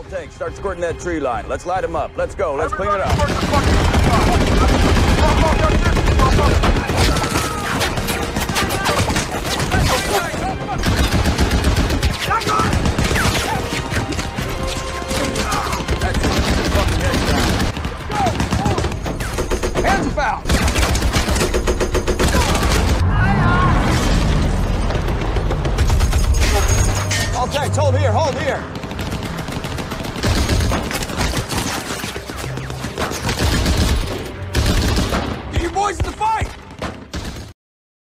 tank, start squirting that tree line. Let's light them up. Let's go. Let's clean it up. Hands foul. All tanks, hold here, hold here.